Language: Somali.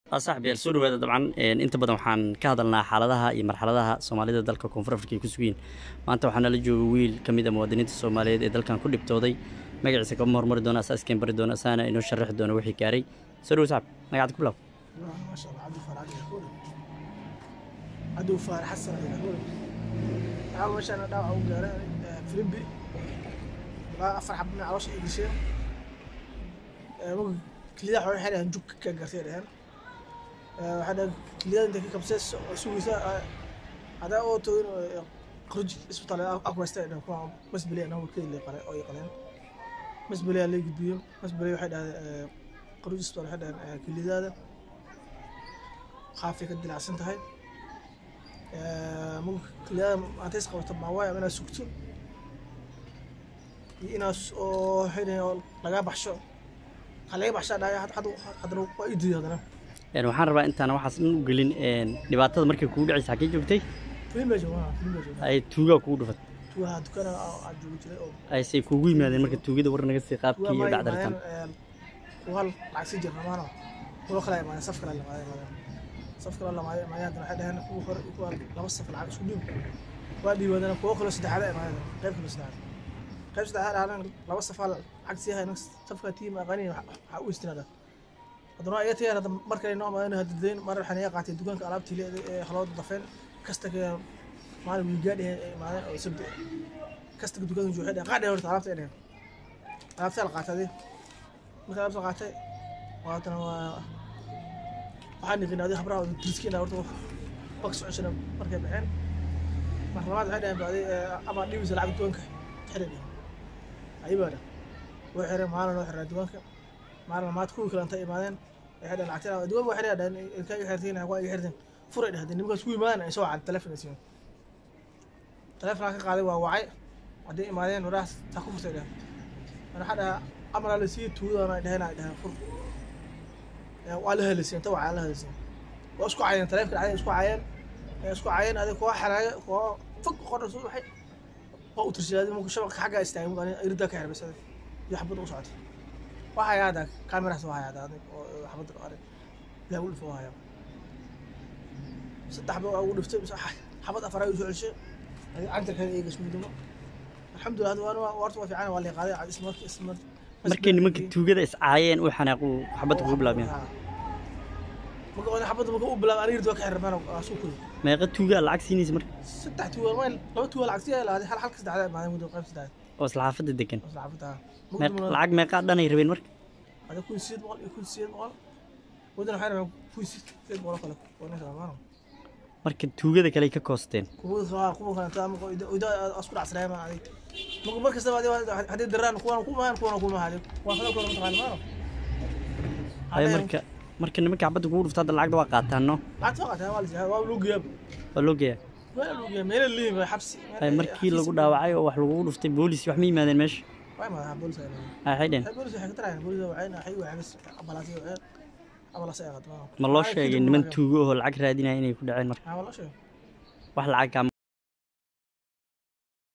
صاحبي السوري هذا طبعا انت بدنا waxaan ka hadalnaa xaaladaha iyo marxaladaha Soomaalida dalka Koonfur Afrika ku sugan maanta waxaan la joogaa wiil kamid ah muwaadiniinta Soomaaliyeed ee dalkan ku dhibtooday magaciisa ka hormari doona asaaskan bari doona saana inoo sharaxi doona wixii gaaray soo saab magacaad ku bilaw ما شاء الله عدو فار حسن عاو ما شاء الله داو غاره فيلمبي لا افرح بنا عروش ايدشين كليدا xoolo xireen juk ka garteedeen waxa كليدا inta ka kabsay suugisa hada oo tooyin qurj isbitaal aqwaasteen ku mas'uuliyad oo kale qaray oo yaqaan mas'uuliyad la gudbiyo mas'uuliyad waxa dhahay qurj isbitaal waxa dhahay كليدا خافي كدلعسن tahay ممكن كليدا ما تسقط طبعا واي انا سكتو inaas oo xidhan laga baxsho qalay baxsha dhaaya hadana waa idii hadana waxaan rabaa intaan waxaas u gelin dhibaatada markay kugu dhacaysa xagee joogtay fiimajo ay tuuga kugu dhufat tuuga dukana aan joogo jiray oo ay say kugu yimaadeen markay tuugada war naga sii qaabkii iyo dhacdartan wal lacag jir ramaano oo kale ma saf kale la maayaan waxa dhahan kuwa hore kuwa laba saf lacag isku dhib waa dhiiwadana kuwa kale saddexda ay maayaan qayb kale saddexda qayb saddexda aan laba saf lacag si hayna safka tiim aqani waxa u istinada hadana ay tahay markay noo maayaan hadideen mar waxaan ay qaatay dukaanka alaabtii ee xalood dafeen kasta ka maalin wiigaad ee maayaan oo sabti kasta dukaanka jooxay qaadhay horta alaabta ee alaabta la qaatay marka alaabta qaatay waatana waxaan nidin adii habraha triskiina horta box cusub markay baxeen marlabaad waxay dhahay baadi ama dhibis lacag dukaanka xirin aybaada way xiray maalin loo xiray dukaanka maalin maad ku kala intay imaadeen waxay dhahay lacagta dukaanka waxay dhahay ilkay xirteen waa iga xirteen furay dhahay nimankaas ku imaadeen ay soo cad telefoonkiisa telefoonka ka qaaday waa wacay hadii imaadeen waraas ta ku furtay dhahay ana hada amra la sii tuudana dhahay fur وعلى هالسين تو على هالسين واسكو عين تلف عليه اسكو عين هذا كو حراقه كو فك قرص وحي او ترشاد ممكن شبك حاجه استعمل انا يردا كحر بس يحبط وصعد وحي هذا كاميرا سو هذا حبط قاري لا ولف وهاي صدح بو او دفتي بس حبط افراي وسعشه عندك هذه ايش مدمه الحمد لله هذا ورطه في عين والله قاضي اسمه markii nimanka tuugada is caayeen oo xanaaqo xabad ugu bilaabeen marka wada xabad ugu bilaab ariir doo ka xirmaan asu ku meeqa tuuga lacag siinaysa marka saddex tuuga weel laba tuuga lacag siinaysa hal halka saddexda maaday muddo qayb saddexda oo islaafada degan islaafada lacag meeqa dhan ay rabeen marka hada ku siid boqol wadana waxay rabeen ku siid boqol kale wana rabaan marka tuugada kale ka koosteen kuwa kale taam ida asku dhacsanay ma aday marka sabab hadii daraan kuwana hadi waa kala kala taqaan ay marka nimanka xabad ugu dhuftada lacagda waa qaataano lacagta qaataa waa loo geeyay meel liin xabsi ay markii lagu dhaawacay oo wax lagu dhuftay booliis wax ma yimaadeen meesha way ma booliis ay xideen booliis waxay ka tarayaan booliis waxayna xis abalaas ay qadma ma loo sheegay niman tuugo oo lacag raadinaya inay ku dhaceen marka loo sheegay wax lacag